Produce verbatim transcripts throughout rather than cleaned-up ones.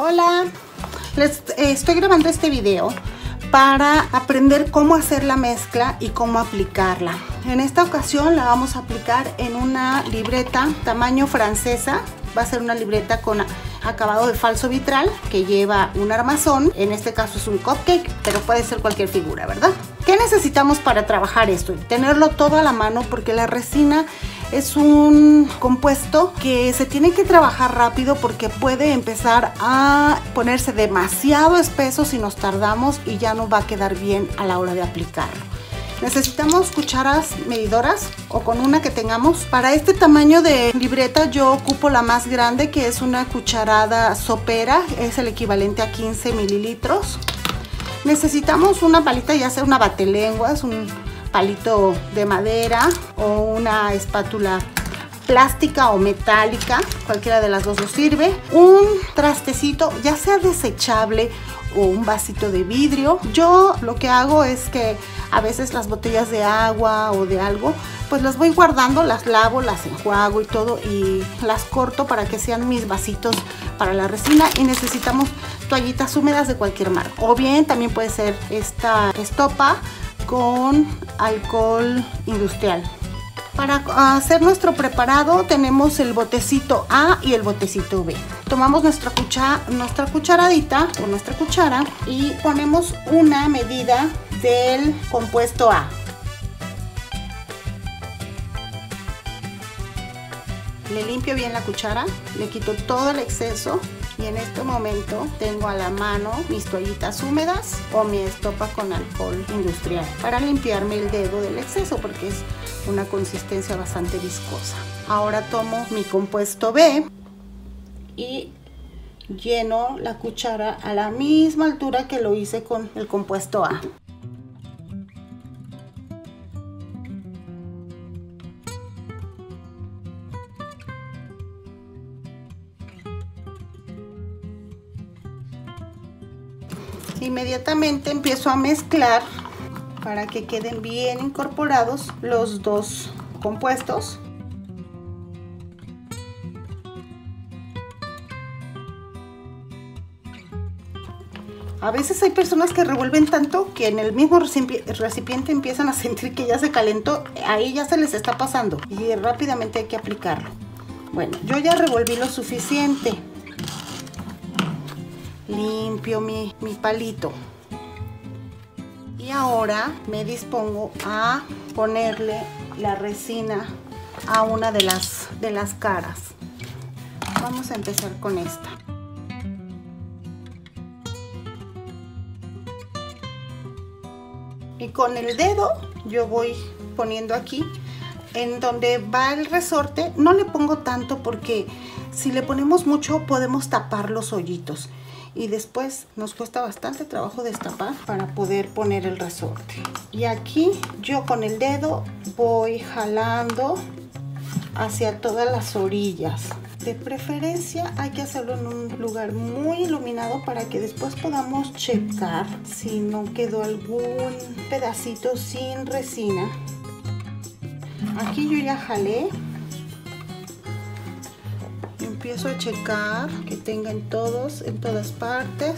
Hola, les eh, estoy grabando este video para aprender cómo hacer la mezcla y cómo aplicarla. En esta ocasión la vamos a aplicar en una libreta tamaño francesa. Va a ser una libreta con acabado de falso vitral que lleva un armazón. En este caso es un cupcake, pero puede ser cualquier figura, ¿verdad? ¿Qué necesitamos para trabajar esto? Tenerlo todo a la mano, porque la resina es un compuesto que se tiene que trabajar rápido porque puede empezar a ponerse demasiado espeso si nos tardamos y ya no va a quedar bien a la hora de aplicarlo. Necesitamos cucharas medidoras o con una que tengamos. Para este tamaño de libreta yo ocupo la más grande, que es una cucharada sopera, es el equivalente a quince mililitros. Necesitamos una palita, ya sea una batelenguas, un palito de madera o una espátula plástica o metálica, cualquiera de las dos nos sirve. Un trastecito, ya sea desechable o un vasito de vidrio. Yo lo que hago es que a veces las botellas de agua o de algo, pues las voy guardando, las lavo, las enjuago y todo, y las corto para que sean mis vasitos para la resina. Y necesitamos toallitas húmedas de cualquier marca, o bien también puede ser esta estopa con alcohol industrial. Para hacer nuestro preparado tenemos el botecito A y el botecito B. Tomamos nuestra, cuchara, nuestra cucharadita o nuestra cuchara y ponemos una medida del compuesto A. Le limpio bien la cuchara, le quito todo el exceso y en este momento tengo a la mano mis toallitas húmedas o mi estopa con alcohol industrial para limpiarme el dedo del exceso, porque es una consistencia bastante viscosa. Ahora tomo mi compuesto B y lleno la cuchara a la misma altura que lo hice con el compuesto A. Inmediatamente empiezo a mezclar para que queden bien incorporados los dos compuestos. A veces hay personas que revuelven tanto que en el mismo recipiente empiezan a sentir que ya se calentó. Ahí ya se les está pasando y rápidamente hay que aplicarlo. Bueno, yo ya revolví lo suficiente. Limpio mi, mi palito. Y ahora me dispongo a ponerle la resina a una de las, de las caras. Vamos a empezar con esta. Y con el dedo yo voy poniendo aquí en donde va el resorte. No le pongo tanto porque si le ponemos mucho podemos tapar los hoyitos y después nos cuesta bastante trabajo destapar para poder poner el resorte. Y aquí yo con el dedo voy jalando hacia todas las orillas. De preferencia hay que hacerlo en un lugar muy iluminado para que después podamos checar si no quedó algún pedacito sin resina. Aquí yo ya jalé. Empiezo a checar que tengan todos en todas partes.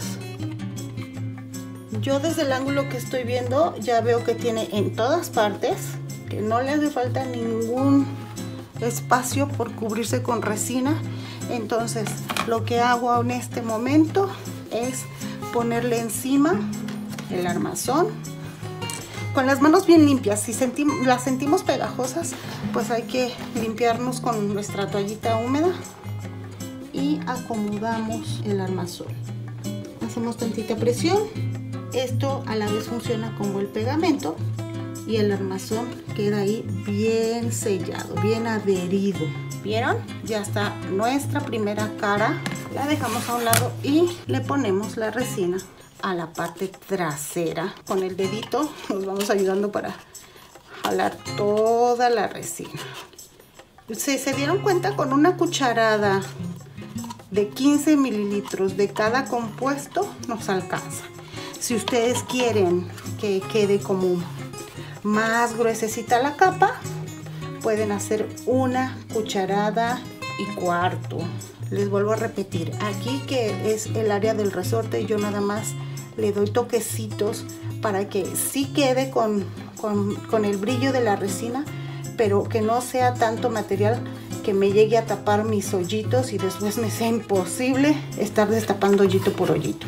Yo desde el ángulo que estoy viendo ya veo que tiene en todas partes, que no le hace falta ningún espacio por cubrirse con resina. Entonces lo que hago en este momento es ponerle encima el armazón con las manos bien limpias. Si sentimos, las sentimos pegajosas, pues hay que limpiarnos con nuestra toallita húmeda y acomodamos el armazón. Hacemos tantita presión. Esto a la vez funciona como el pegamento y el armazón queda ahí bien sellado, bien adherido. ¿Vieron? Ya está nuestra primera cara. La dejamos a un lado y le ponemos la resina a la parte trasera. Con el dedito nos vamos ayudando para jalar toda la resina. Si se dieron cuenta, con una cucharada de quince mililitros de cada compuesto nos alcanza. Si ustedes quieren que quede como más gruesecita la capa, pueden hacer una cucharada y cuarto. Les vuelvo a repetir, aquí que es el área del resorte, yo nada más le doy toquecitos para que sí quede con, con, con el brillo de la resina, pero que no sea tanto material que me llegue a tapar mis hoyitos y después me sea imposible estar destapando hoyito por hoyito.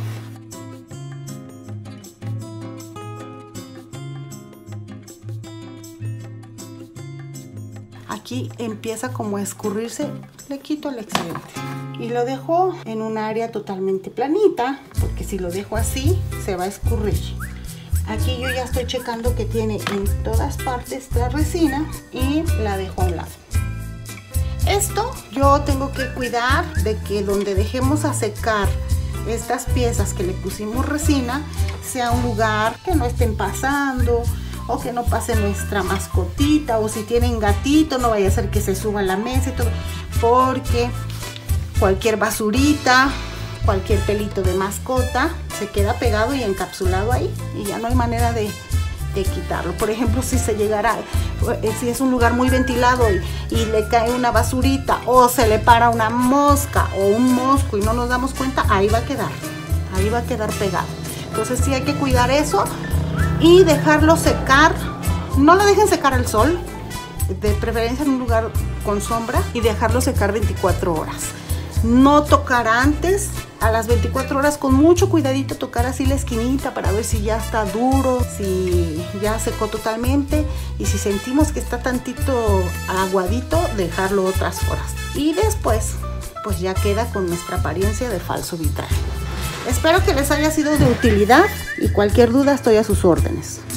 Aquí empieza como a escurrirse, le quito el excedente y lo dejo en un área totalmente planita, porque si lo dejo así se va a escurrir. Aquí yo ya estoy checando que tiene en todas partes la resina y la dejo a un lado. Esto yo tengo que cuidar de que donde dejemos a secar estas piezas que le pusimos resina sea un lugar que no estén pasando o que no pase nuestra mascotita, o si tienen gatito no vaya a ser que se suba a la mesa y todo, porque cualquier basurita, cualquier pelito de mascota se queda pegado y encapsulado ahí y ya no hay manera de, de quitarlo. Por ejemplo, si se llegara, si es un lugar muy ventilado y, y le cae una basurita o se le para una mosca o un mosco y no nos damos cuenta, ahí va a quedar, ahí va a quedar pegado. Entonces sí hay que cuidar eso y dejarlo secar. No lo dejen secar al sol, de preferencia en un lugar con sombra, y dejarlo secar veinticuatro horas. No tocar antes, a las veinticuatro horas con mucho cuidadito tocar así la esquinita para ver si ya está duro, si ya secó totalmente, y si sentimos que está tantito aguadito, dejarlo otras horas. Y después pues ya queda con nuestra apariencia de falso vitral. Espero que les haya sido de utilidad y cualquier duda estoy a sus órdenes.